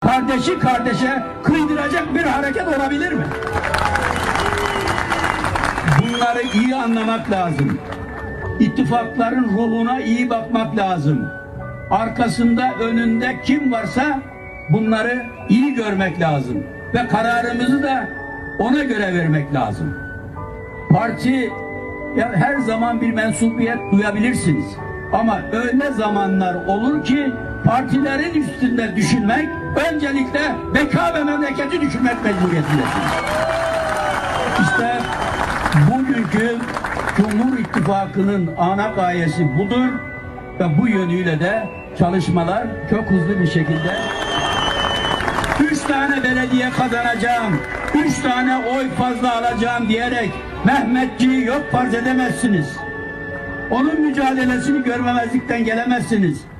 kardeşi kardeşe kıydıracak bir hareket olabilir mi? Bunları iyi anlamak lazım. İttifakların ruhuna iyi bakmak lazım. Arkasında, önünde kim varsa bunları iyi görmek lazım. Ve kararımızı da ona göre vermek lazım. Parti her zaman bir mensubiyet duyabilirsiniz. Ama öyle zamanlar olur ki partilerin üstünde düşünmek, öncelikle beka ve memleketi düşünmek mecburiyetindesiniz. İşte bugünkü Cumhur İttifakı'nın ana gayesi budur ve bu yönüyle de çalışmalar çok hızlı bir şekilde 3 tane belediye kazanacağım, 3 tane oy fazla alacağım diyerek Mehmetçiği yok farz edemezsiniz. Onun mücadelesini görmemezlikten gelemezsiniz.